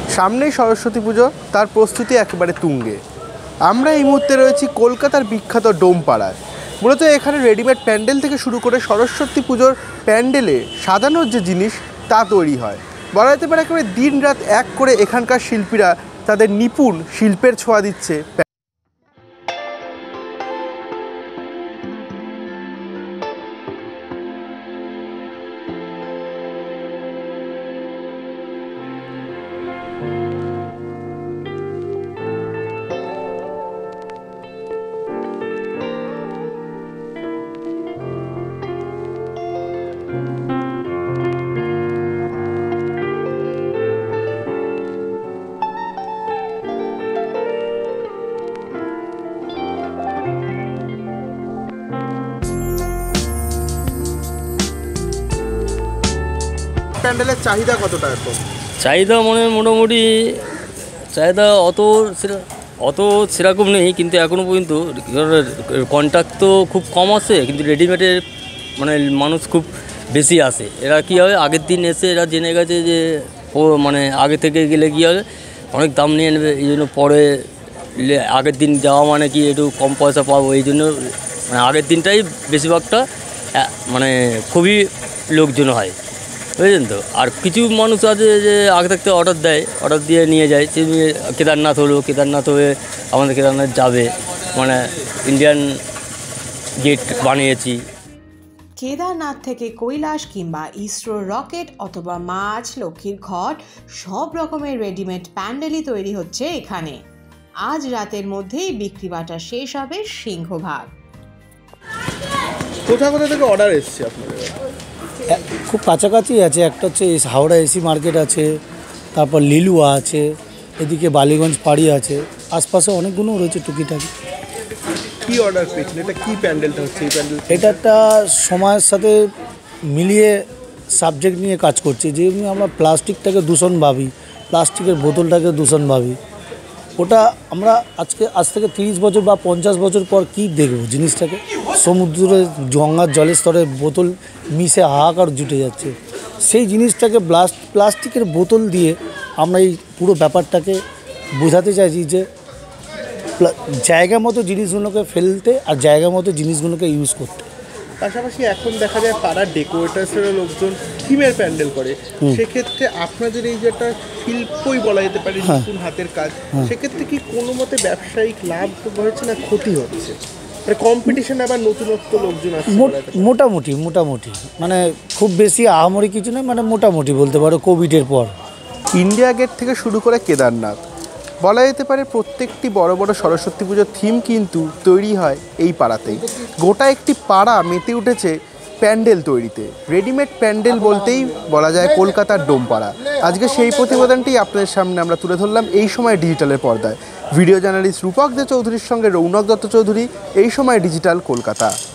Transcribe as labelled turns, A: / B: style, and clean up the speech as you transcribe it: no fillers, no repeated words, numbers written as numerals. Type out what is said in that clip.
A: সামনেই সরস্বতী পুজো, তার প্রস্তুতি একেবারে তুঙ্গে। আমরা এই মুহূর্তে রয়েছি কলকাতার বিখ্যাত ডোমপাড়ায়। মূলত এখানে রেডিমেড প্যান্ডেল থেকে শুরু করে সরস্বতী পুজোর প্যান্ডেলে সাজানোর যে জিনিস তা তৈরি হয়। বলা যেতে পারে একেবারে দিন রাত এক করে এখানকার শিল্পীরা তাদের নিপুণ শিল্পের ছোঁয়া দিচ্ছে। প্যান্ডেলের চাহিদা কতটা এখন?
B: চাহিদা মোটামুটি চাহিদা অত সেরকম নেই, কিন্তু এখনও পর্যন্ত কন্ট্রাক্ট তো খুব কম আসে, কিন্তু রেডিমেডের মানুষ খুব বেশি আসে। এরা কী হবে, আগের দিন এসে এরা জেনে গেছে যে আগে থেকে গেলে কী হবে, অনেক দাম নিয়ে নেবে, এই জন্য পরে আগের দিন যাওয়া কি একটু কম পয়সা পাবো, এই জন্য আগের দিনটাই বেশিরভাগটা খুবই লোকজন হয়, বুঝলেন তো। আর কিছু মানুষ আছে যে আগে থাকতে অর্ডার দিয়ে নিয়ে যায়। সে কেদারনাথ হয়ে আমাদের কেদারনাথ যাবে, ইন্ডিয়ান গেট বানিয়েছি।
C: কেদারনাথ থেকে কৈলাস কিংবা ইসরোর রকেট অথবা মাছ লক্ষ্মীর ঘট সব রকমের রেডিমেড প্যান্ডেলই তৈরি হচ্ছে এখানে। আজ রাতের মধ্যেই বিক্রি বাটা শেষ হবে সিংহভাগ।
A: কোথা থেকে অর্ডার এসছে আপনাদের?
D: খুব কাছাকাছি আছে, একটা হচ্ছে হাওড়া এসি মার্কেট আছে, তারপর লিলুয়া আছে, এদিকে বালিগঞ্জ পাড়ি আছে, আশপাশে অনেকগুলো রয়েছে টুকিটাকি।
A: কি অর্ডার পেয়েছেন? এটা কি প্যান্ডেলটা হচ্ছে? এই প্যান্ডেল
D: এটা একটা সময়ের সাথে মিলিয়ে সাবজেক্ট নিয়ে কাজ করছে। যেমনি আমরা প্লাস্টিকটাকে দূষণ ভাবি, প্লাস্টিকের বোতলটাকে দূষণ ভাবি, ওটা আমরা আজ থেকে 30 বছর বা 50 বছর পর কি দেখব জিনিসটাকে? সমুদ্রে গঙ্গার জলের স্তরে বোতল মিশে হাহাকার জুটে যাচ্ছে। সেই জিনিসটাকে প্লাস্টিকের বোতল দিয়ে আমরা এই পুরো ব্যাপারটাকে বোঝাতে চাইছি যে জায়গা মতো জিনিসগুলোকে ফেলতে আর জায়গা মতো জিনিসগুলোকে ইউজ করতে।
A: পাশাপাশি এখন দেখা যায় পাড়ার ডেকোরেটার্সেরও লোকজন থিমের প্যান্ডেল করে। সেক্ষেত্রে আপনাদের এই যে একটা শিল্পই বলা যেতে পারে, নতুন হাতের কাজ, সেক্ষেত্রে কি কোনো মতে ব্যবসায়িক লাভ হচ্ছে না ক্ষতি হচ্ছে? কম্পিটিশন আবার নতুনত্ব লোকজন আসছে
D: মোটামুটি খুব বেশি আহামরি কিছু নয়, মোটামুটি বলতে পারো কোভিডের পর।
A: ইন্ডিয়া গেট থেকে শুরু করে কেদারনাথ, বলা যেতে পারে প্রত্যেকটি বড় বড় সরস্বতী পুজোর থিম কিন্তু তৈরি হয় এই পাড়াতেই। গোটা একটি পাড়া মেতে উঠেছে প্যান্ডেল তৈরিতে। রেডিমেড প্যান্ডেল বলতেই বলা যায় কলকাতার ডোমপাড়া। আজকে সেই প্রতিবেদনটি আপনাদের সামনে আমরা তুলে ধরলাম এই সময় ডিজিটালের পর্দায়। ভিডিও জার্নালিস্ট রূপক দে চৌধুরীর সঙ্গে রৌনক দত্ত চৌধুরী, এই সময় ডিজিটাল, কলকাতা।